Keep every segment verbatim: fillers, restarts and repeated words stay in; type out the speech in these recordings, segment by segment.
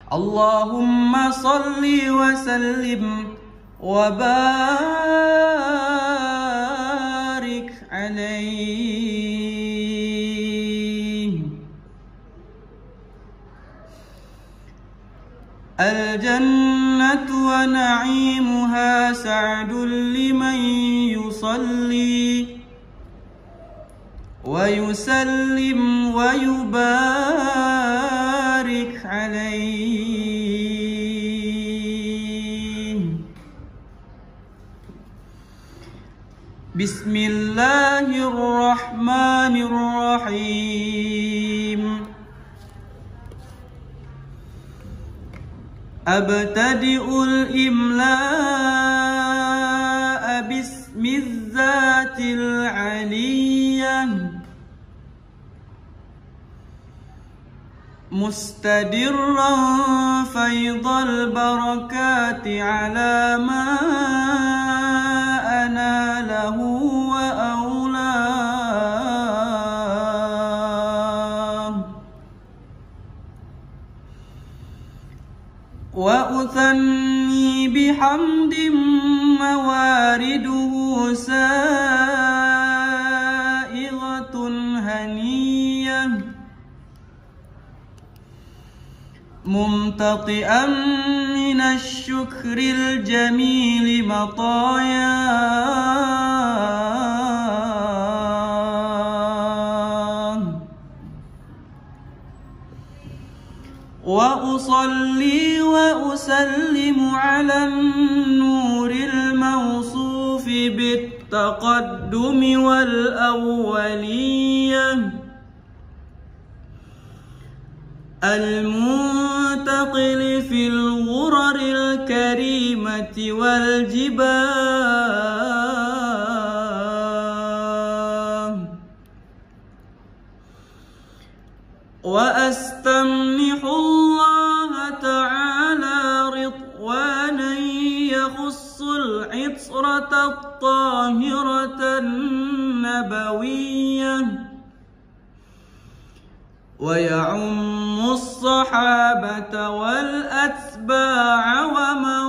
اللهم صل وسلم وبارك عليه. الجنة ونعيمها سعد لمن يصلي ويسلم ويبارك عليه. بسم الله الرحمن الرحيم. أبتدئ الإملاء باسم الذات العلية مستدرا فيض البركات على ما أناله وأولاه، وأثني بحمد موارده سائغة هنية ممتطئا من الشكر الجميل مطاياه. وأصلي وأسلم على النور الموصوف بالتقدم والأولية المنتقل في الغرر الكريمة والجباه. وأستمنح الله تعالى رضوانا يخص العطرة الطاهرة النبوية ويعم الصحابة والأتباع ومن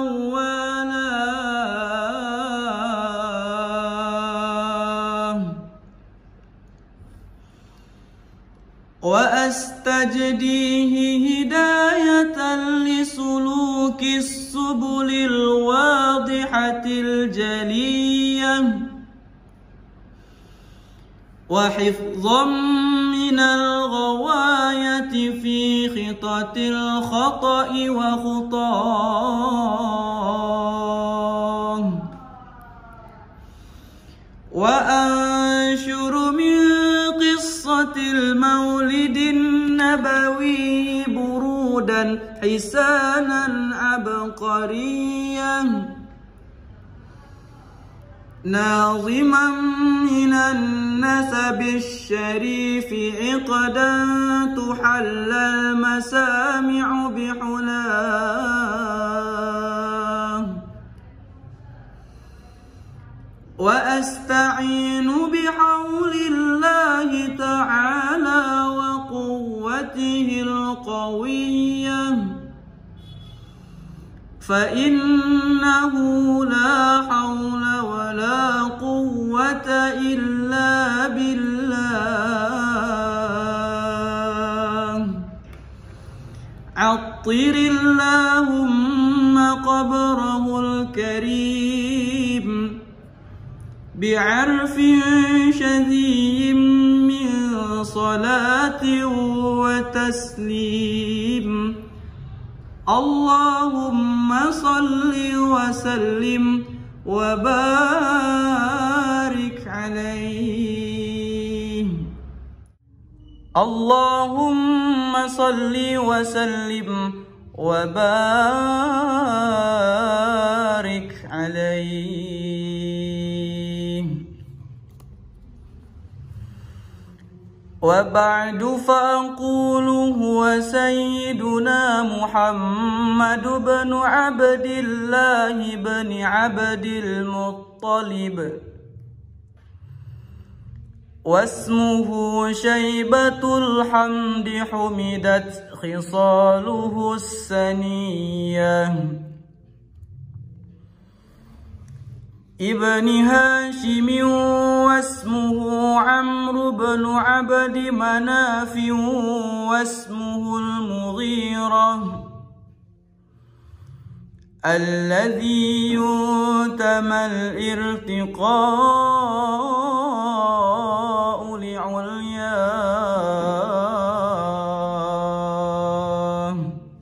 والاه. وأستجديه هداية لسلوك السبل الواضحة الجلية وحفظا من الغواية في خطة الخطأ وخطاه. وأنشر من قصة المولد النبوي برودا حسانا عبقريا ناظما من النسب الشريف عقدا تحلى المسامع بحلاه. وأستعين بحول الله تعالى وقوته القوية فإنه لا حول ولا قوة إلا بالله. عطر اللهم قبره الكريم بعرف شذي من صلاة وتسليم. اللهم صل وسلم وبارك عليه. اللهم صل وسلم وبارك عليه. وبعد فأقول هو سيدنا محمد بن عبد الله بن عبد المطلب واسمه شيبة الحمد حمدت خصاله السنية ابن هاشم واسمه عمرو بن عبد مناف واسمه المغيرة الذي ينتمى الارتقاء لعلياه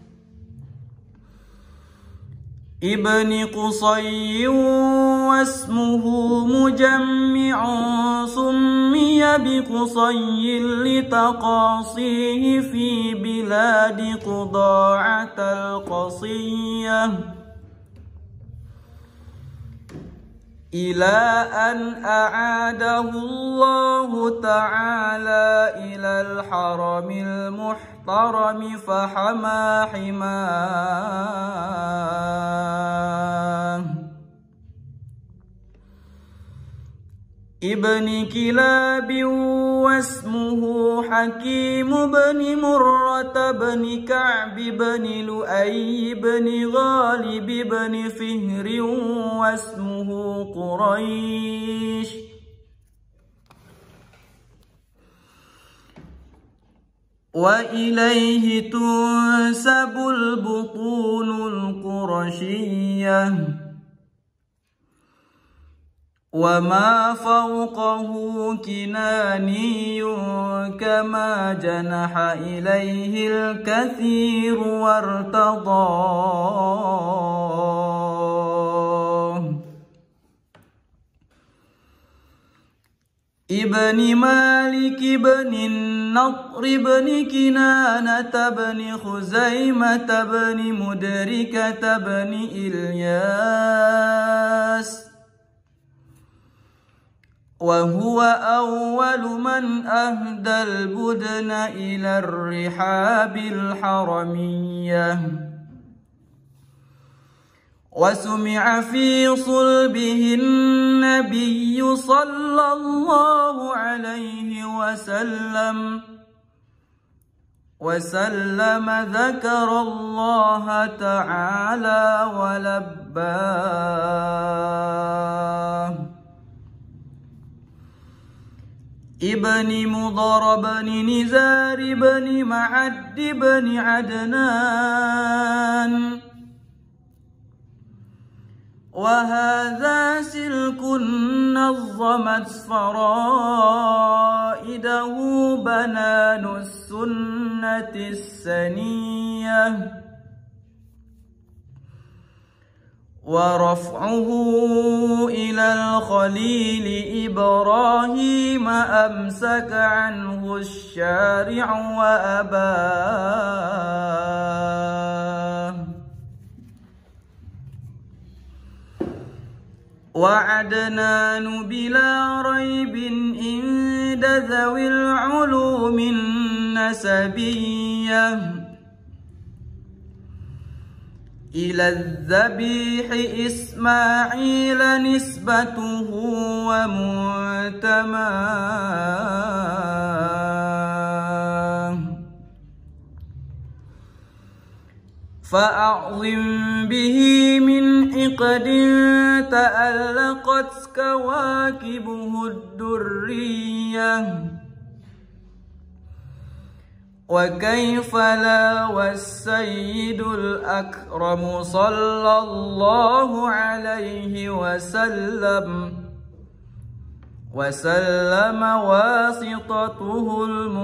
ابن قصي واسمه مجمع سمي بقصي لتقاصيه في بلاد قضاعة القصية إلى أن أعاده الله تعالى إلى الحرم المحترم فحمى حماه ابن كلاب واسمه حكيم بن مرة بن كعب بن لؤي بن غالب بن فهر واسمه قريش وإليه تنسب البطون القرشية وما فوقه كناني كما جنح إليه الكثير وارتضاه ابن مالك بن النضر بن كنانة بن خزيمة بن مدركة بن إلياس وهو أول من أهدى البدن إلى الرحاب الحرمية وسمع في صلبه النبي صلى الله عليه وسلم وسلم ذكر الله تعالى ولباه ابن مضر بن نزار بن معد بن عدنان وهذا سلك نظمت فرائده بنان السنة السنية ورفعه إلى الخليل إبراهيم أمسك عنه الشارع وأباه وعدنان بلا ريب عند ذوي العلوم النسبية إلى الذبيح إسماعيل نسبته ومنتماه فأعظم به من عقد تألقت كواكبه الدرية وكيف لا والسيد الأكرم صلى الله عليه وسلم وسلم واسطته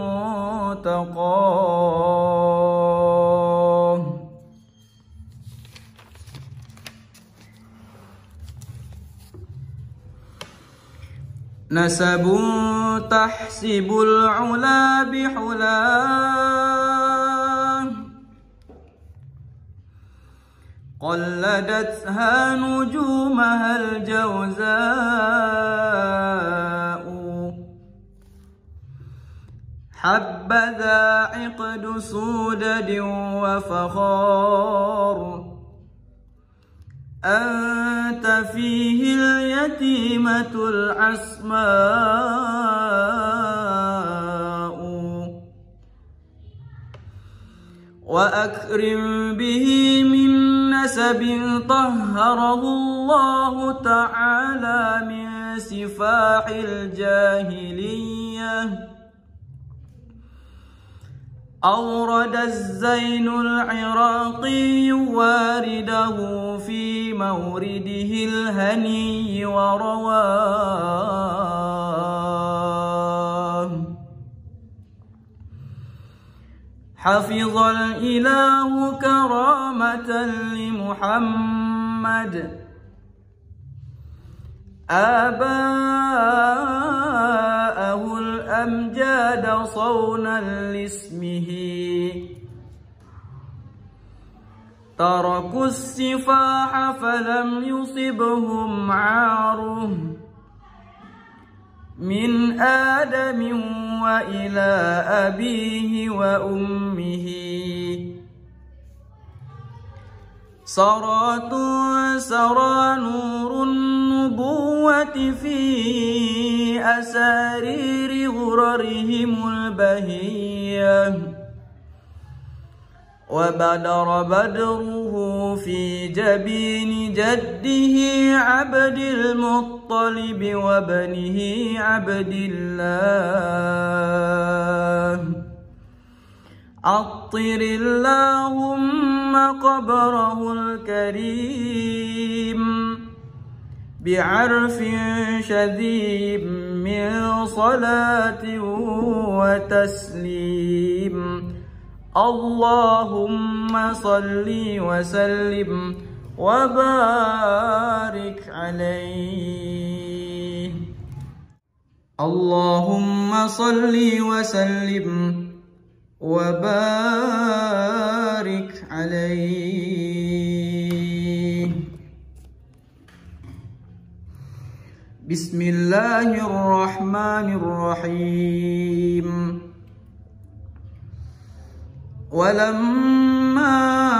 المنتقى نسب تحسب العلا بحلاه قلدتها نجومها الجوزاء حبذا عقد سودد وفخار أنت فيه اليتيمة العسماء وأكرم به من نسب طهره الله تعالى من سفاح الجاهلية. أورد الزين العراقي وارده في مورده الهني ورواه. حفظ الإله كرامة لمحمد آباءه الأمجاد صونا لاسمه. تركوا السفاح فلم يصبهم عاره من آدم وإلى أبيه وأمه. سرات سرى نور النبوة في أسارير غررهم البهية. وبدر بدره في جبين جده عبد المطلب وابنه عبد الله. عطر اللهم قبره الكريم بعرف شذيب من صلاة وتسليم. اللهم صل وسلم وبارك عليه. اللهم صل وسلم وبارك عليه. بسم الله الرحمن الرحيم. ولما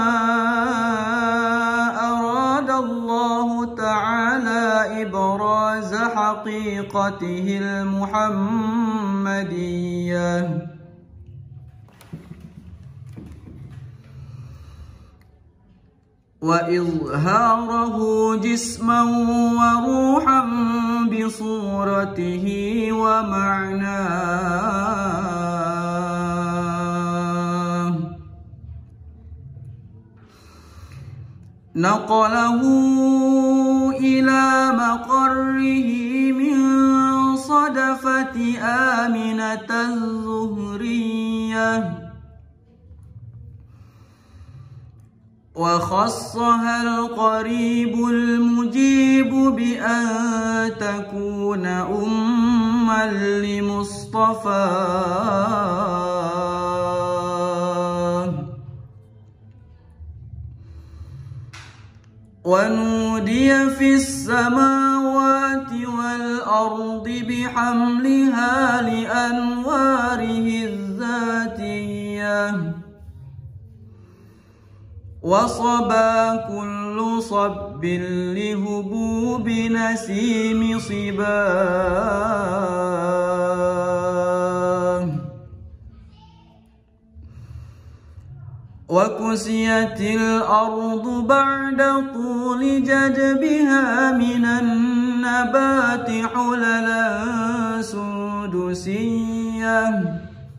أراد الله تعالى إبراز حقيقته المحمدية وإظهاره جسما وروحا بصورته ومعناه نقله إلى مقره من صدفة آمنة الزهرية وخصها القريب المجيب بأن تكون أما لمصطفاه. ونودي في السماوات والأرض بحملها لأنواره الذاتية وصبا كل صب لهبوب نسيم صباه. وكسيت الأرض بعد طول جدبها من النبات حللا سندسية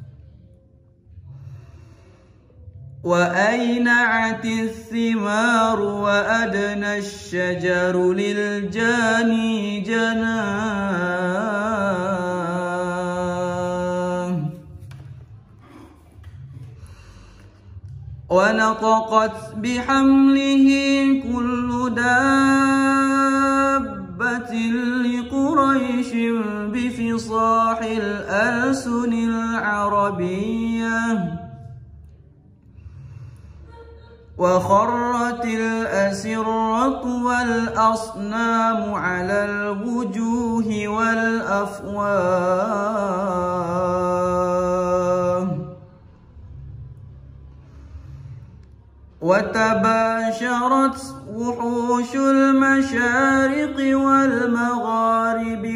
وأينعت الثمار وأدنى الشجر للجاني جناه. ونطقت بحمله كل دابة لقريش بفصاح الألسن العربية وخرت الأسرة والأصنام على الوجوه والأفواه وتباشرت وحوش المشارق والمغارب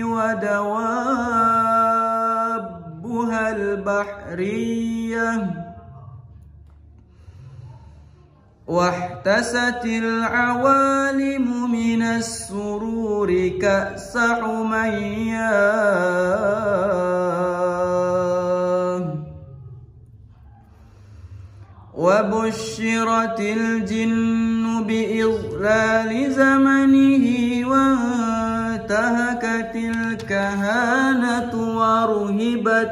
ودوابها البحرية واحتست العوالم من السرور كأس حمياه، وبشرت الجن بإضلال زمنه، وانتهكت الكهانة ورهبت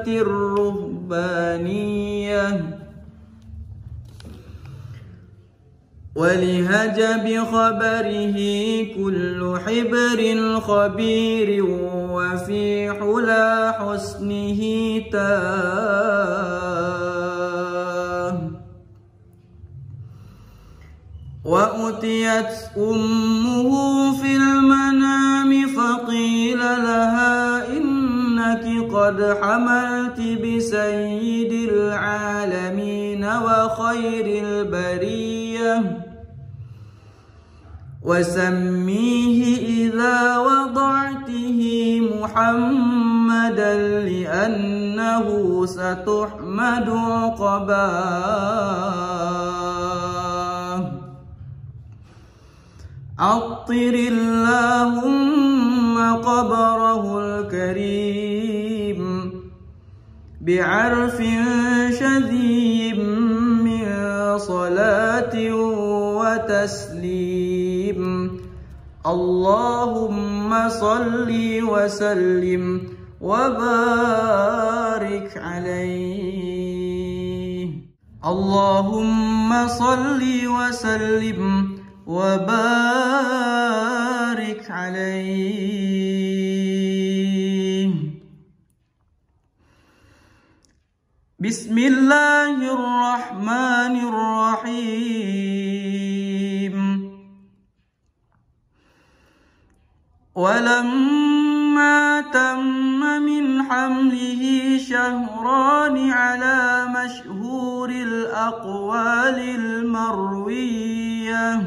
الرهبانية، ولهج بخبره كل حبر خبير، وفي حلا حسنه تاه. وأتيت أمه في المنام فقيل لها إنك قد حملت بسيد العالمين وخير البرية، وسميه إذا وضعته محمدا لأنه ستحمد عقباه. عطر اللهم قبره الكريم بعرف شذي من صلاة وتسليم. اللهم صل وسلم وبارك عليه. اللهم صل وسلم وبارك عليه. بسم الله الرحمن الرحيم. ولما تم من حمله شهران على مشهور الأقوال المروية،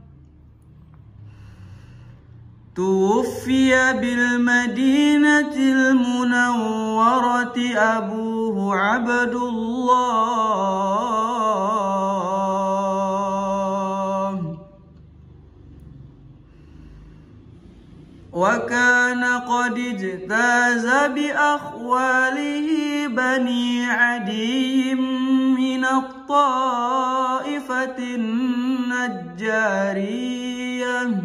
توفي بالمدينة المنورة أبوه عبد الله، وكان قد اجتاز بأخواله بني عدي من الطائفة النجارية،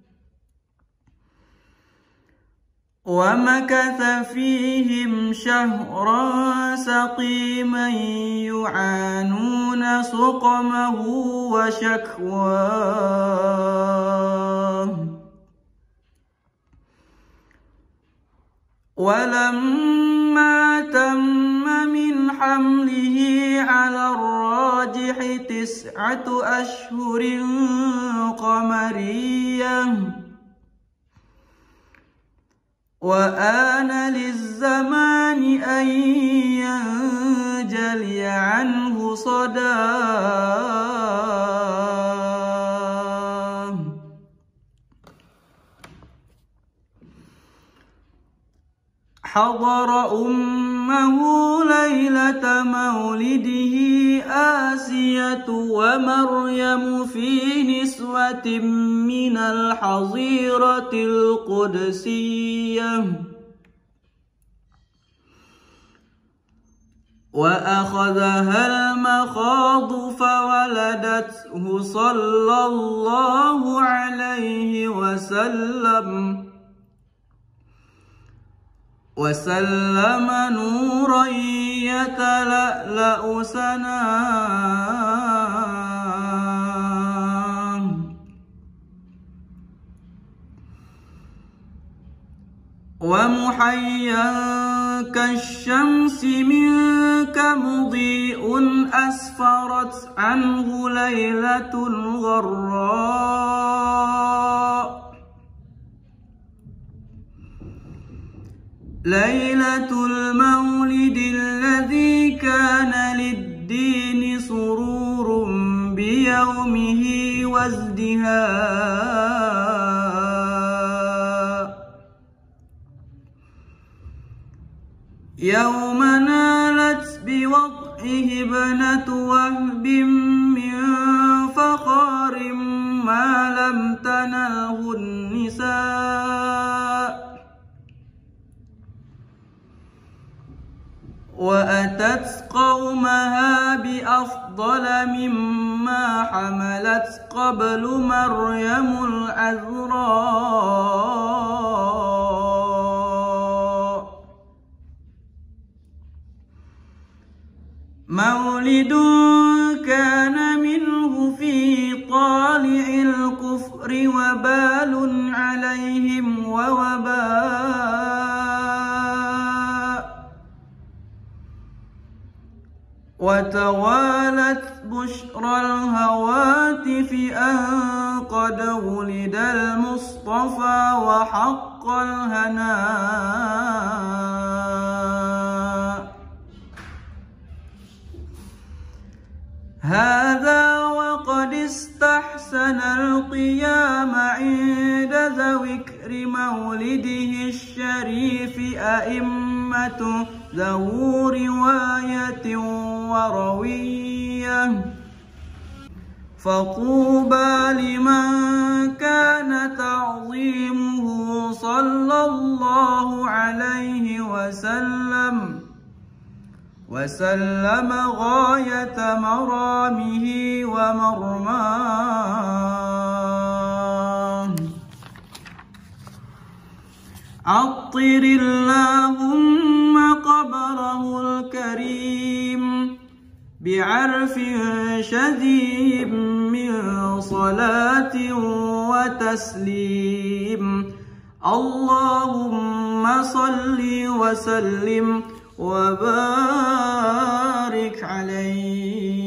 ومكث فيهم شهرا سقيما يعانون سقمه وشكواه. ولما تم من حمله على الراجح تسعة أشهر قمرية، وآن للزمان أن ينجلي عنه صداه. حضر أمه ليلة مولده آسية ومريم في نسوة من الحظيرة القدسية، وأخذها المخاض فولدته صلى الله عليه وسلم، وسلم نورا يتلألأ سناه. ومحيا كالشمس منك مضيء أسفرت عنه ليلة غراء، ليلة المولد الذي كان للدين سرور بيومه وازدهاء، يوم نالت بوضعه ابنة وهب من فخار ما لم تنله النساء وأتت قومها بأفضل مما حملت قبل مريم العذراء مولد كان منه في طالع الكفر وبال عليهم ووباء وتوالت بشرى الهواتف أن قد ولد المصطفى وحق الهناء هذا وقد استحسن القيام عند ذوي ذكر مولده الشريف أئمة ذو رواية وروية فطوبى لمن كان تعظيمه صلى الله عليه وسلم وسلم غاية مرامه ومرماه. عطر اللهم قبره الكريم بعرف شديد من صلاة وتسليم. اللهم صل وسلم وبارك عليه.